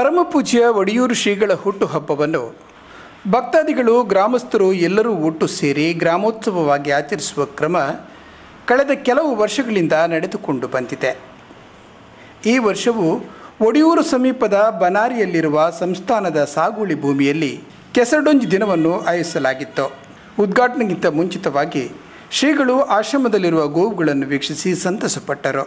ಪರಮಪೂಜ್ಯ ಒಡಿಯೂರು ಶ್ರೀಗಳ ಹುಟ್ಟುಹಬ್ಬವನ್ನು ಭಕ್ತಾದಿಗಳು ಗ್ರಾಮಸ್ಥರು ಎಲ್ಲರೂ ಒಟ್ಟು ಸೇರಿ ಗ್ರಾಮೋತ್ಸವವಾಗಿ ಆಚರಿಸುವ ಕ್ರಮ ಕಳೆದ ಕೆಲವು ವರ್ಷಗಳಿಂದ ನಡೆದುಕೊಂಡು ಬಂದಿದೆ. ಈ ವರ್ಷವೂ ಒಡಿಯೂರು ಸಮೀಪದ ಬನಾರಿಯಲ್ಲಿರುವ ಸಂಸ್ಥಾನದ ಸಾಗುವಳಿ ಭೂಮಿಯಲ್ಲಿ ಕೆಸರಡೊಂಜಿ ದಿನವನ್ನು ಆಯೋಜಿಸಲಾಗಿತ್ತು. ಉದ್ಘಾಟನೆಗಿಂತ ಮುಂಚಿತವಾಗಿ ಶ್ರೀಗಳು ಆಶ್ರಮದಲ್ಲಿರುವ ಗೋವುಗಳನ್ನು ವೀಕ್ಷಿಸಿ ಸಂತಸಪಟ್ಟರು.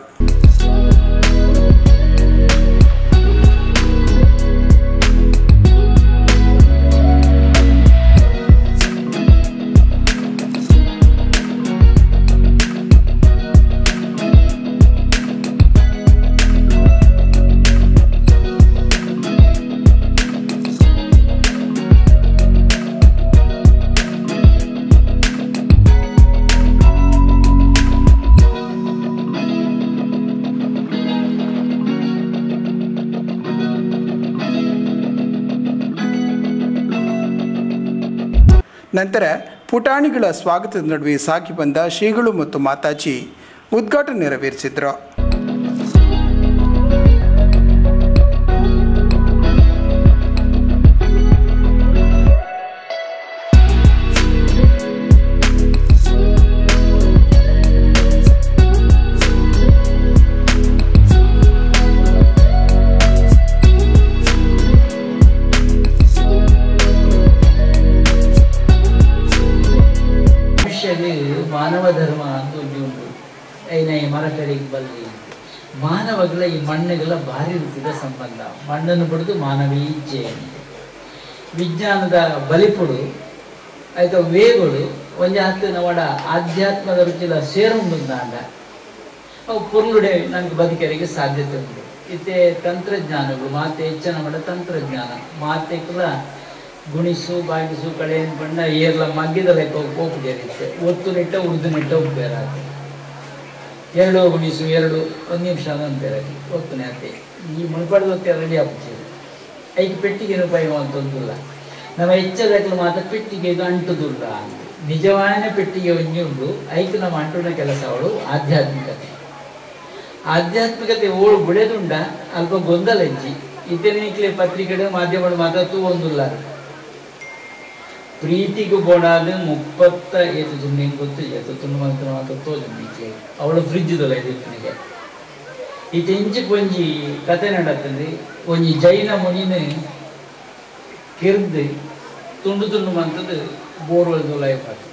ನಂತರ ಪುಟಾಣಿಗಳ ಸ್ವಾಗತದ ನಡುವೆ ಸಾಗಿ ಬಂದ ಶ್ರೀಗಳು ಮತ್ತು ಮಾತಾಜಿ ಉದ್ಘಾಟನೆ ನೆರವೇರಿಸಿದರು. ಮಾನವ ಧರ್ಮ ಅಂತ ಉಂಟು. ಐನ ಮರಕರಿಗೆ ಬಲ್ಲಿ ಮಾನವಗಳ ಈ ಮಣ್ಣುಗಳ ಭಾರಿ ರೀತಿಯ ಸಂಬಂಧ. ಮಣ್ಣನ್ನು ಪಡೆದು ಮಾನವೀಯ ಇಚ್ಛೆ ವಿಜ್ಞಾನದ ಬಲಿಪುಡು ಆಯ್ತು ವೇಗಳು ಒಂಜಿ ಹತ್ತು ನವಡ ಆಧ್ಯಾತ್ಮದ ರುಚಿಲ ಸೇರುಂಡುಂದಾಂಡ ಅವು ಪುರ್ಲುಡೆ ನನಗೆ ಬದುಕರಿಗೆ ಸಾಧ್ಯತೆ ಉಂಟು. ಇತ್ತೆ ತಂತ್ರಜ್ಞಾನಗಳು ಮಾತೆ ಹೆಚ್ಚನ ಮಾಡ ತಂತ್ರಜ್ಞಾನ ಮಾತೆ ಕೂಡ ಗುಣಿಸು ಬಾಗಿಸು ಕಳೆಯನ್ನು ಬಂಡ ಏರ್ಲ ಮಗ್ಗಿದ ಲೆಕ್ಕ ಕೋಪು ಜರಿತ್ತೆ ಒತ್ತು ನೆಟ್ಟ ಉಳಿದು ನೆಟ್ಟ ಉಪ್ಪೇರಾಗ 2 ಗುಣಿಸು 2 1 ನಿಮಿಷ ಅಂತಾಗಿ ಒತ್ತುನೆ ಅತ್ತೆ ಈ ಮುಳುಪಡದೊತ್ತೆ ರೆಡಿ ಆಗ್ಬಿಡ್ತೀವಿ. ಐದು ಪೆಟ್ಟಿಗೆ ರೂಪಾಯಿ ಅಂತಂದಿಲ್ಲ ನಮ್ಮ ಹೆಚ್ಚದಕ್ಕಲು ಮಾತ್ರ ಪೆಟ್ಟಿಗೆ ಇದು ಅಂಟುದಿಲ್ಲ ಅಂತ. ನಿಜವಾದ ಪೆಟ್ಟಿಗೆ ಒಂಜಿ ಉಂಡು ಐದು ನಮ್ಮ ಅಂಟುನ ಕೆಲಸ ಅವಳು ಆಧ್ಯಾತ್ಮಿಕತೆ ಓಳು ಬುಳೆದುಂಡ ಅಲ್ಪ ಗೊಂದಲ ಹೆಜ್ಜಿ ಇತೇನಿಕ್ಲೆ ಪತ್ರಿಕೆ ಮಾಧ್ಯಮಗಳು ಮಾತಾಡ್ತು ಒಂದಿಲ್ಲ ಪ್ರೀತಿಗೂ ಬೋಡಾದ 30 ಜನ ಗೊತ್ತು ತುಂಡು ಮಾತ್ರ ತೋಜಿ ಅವಳು ಫ್ರಿಜ್ ಇದಲ್ಲ ಇದಕ್ಕೆ ಈ ತೆಂಚಿ ಕೊಂಜಿ ಕತೆ ನಡತ್ತಂದ್ರೆ ಒಂಜಿ ಜೈನ ಮುನಿನ ಕಿರ್ದು ತುಂಡು ತುಂಡು ಮಂತದ್ದು ಬೋರ್ವೆಲ್ ಲೈಫ್ ಆಗ್ತದೆ.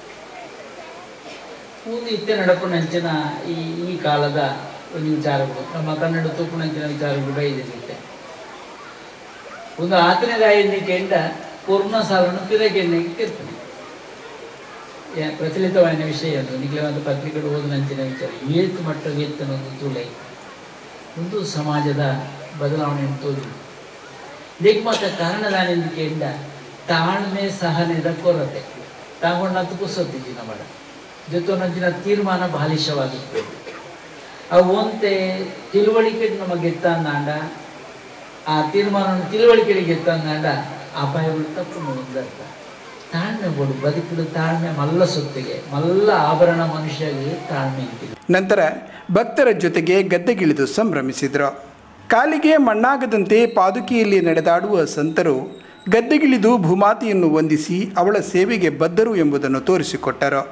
ಒಂದು ಇತ್ತೆ ನಡಪುನಂಚಿನ ಈ ಕಾಲದ ಒಂದು ವಿಚಾರಗಳು ನಮ್ಮ ಕನ್ನಡ ತೂಪುನಂಚಿನ ವಿಚಾರಗಳು ಬೈದಿರುತ್ತೆ. ಒಂದು ಆತನಗಾಯಿಂದ ಕೆಂಡ ಪೂರ್ಣ ಸಾಲನ್ನು ಪಿರಗೆಣ್ಣೆಗೆ ಕಿರ್ತನೆ ಪ್ರಚಲಿತವಾದ ವಿಷಯ ಅದು ನಿಗಲೇ ಒಂದು ಪತ್ರಿಕೆಗಳು ಓದಿನಂಚಿನ ವಿಚಾರ ಏತು ಮಟ್ಟ ಏತನೊಂದು ತುಳೆ ಒಂದು ಸಮಾಜದ ಬದಲಾವಣೆ ತೋರಿ ದಿಗ್ಮತ ಕಾರಣದಾನೆಂದು ಕೇಂದ್ರ ತಾಳ್ಮೆ ಸಹನೆದ ಕೊರತೆ ತಾಗೊಂಡಂತ ಕುಸೊತ್ತಿದ್ದಿ ನಮ್ಮಡ ಜೊತೆನಂಚಿನ ತೀರ್ಮಾನ ಬಾಲಿಶವಾಗಿತ್ತು. ಅವು ಒಂತೆ ತಿಳುವಳಿಕೆ ನಮಗೆ ಗೆತ್ತಂದಾಂಡ ಆ ತೀರ್ಮಾನ ತಿಳುವಳಿಕೆಗೆ ಗೆತ್ತಂದಾಂಡ ಅಪಾಯಗಳು ತಪ್ಪು ಮುಂದರ್ಥ ತಾಳ್ಮೆ ಕೊಡು ಬದುಕಿಡು ತಾಳ್ಮೆ ಮಲ್ಲ ಸೊತ್ತಿಗೆ ಮಲ್ಲ ಆಭರಣ ಮನುಷ್ಯಗೆ ತಾಳ್ಮೆ ಅಂತಿದೆ. ನಂತರ ಭಕ್ತರ ಜೊತೆಗೆ ಗದ್ದೆಗಿಳಿದು ಸಂಭ್ರಮಿಸಿದರು. ಕಾಲಿಗೆ ಮಣ್ಣಾಗದಂತೆ ಪಾದುಕೆಯಲ್ಲಿ ನಡೆದಾಡುವ ಸಂತರು ಗದ್ದೆಗಿಳಿದು ಭೂಮಾತೆಯನ್ನು ವಂದಿಸಿ ಅವಳ ಸೇವೆಗೆ ಬದ್ಧರು ಎಂಬುದನ್ನು ತೋರಿಸಿಕೊಟ್ಟರು.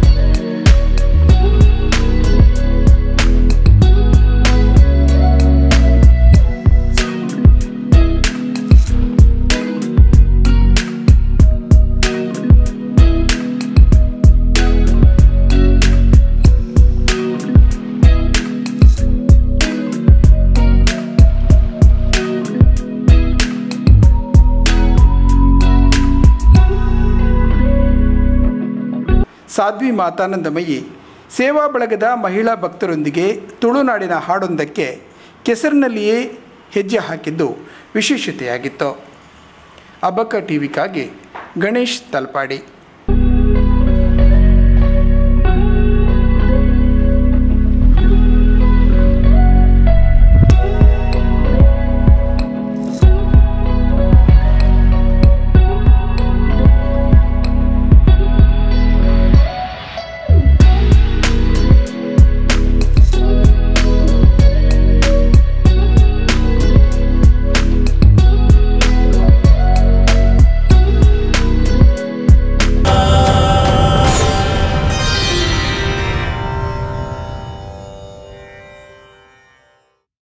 ಸಾಧ್ವಿ ಮಾತಾನಂದಮಯಿ ಸೇವಾ ಬಳಗದ ಮಹಿಳಾ ಭಕ್ತರೊಂದಿಗೆ ತುಳುನಾಡಿನ ಹಾಡೊಂದಕ್ಕೆ ಕೆಸರಿನಲ್ಲಿಯೇ ಹೆಜ್ಜೆ ಹಾಕಿದ್ದು ವಿಶೇಷತೆಯಾಗಿತ್ತು. ಅಬ್ಬಕ್ಕ ಟಿವಿಗಾಗಿ ಗಣೇಶ್ ತಲ್ಪಾಡಿ.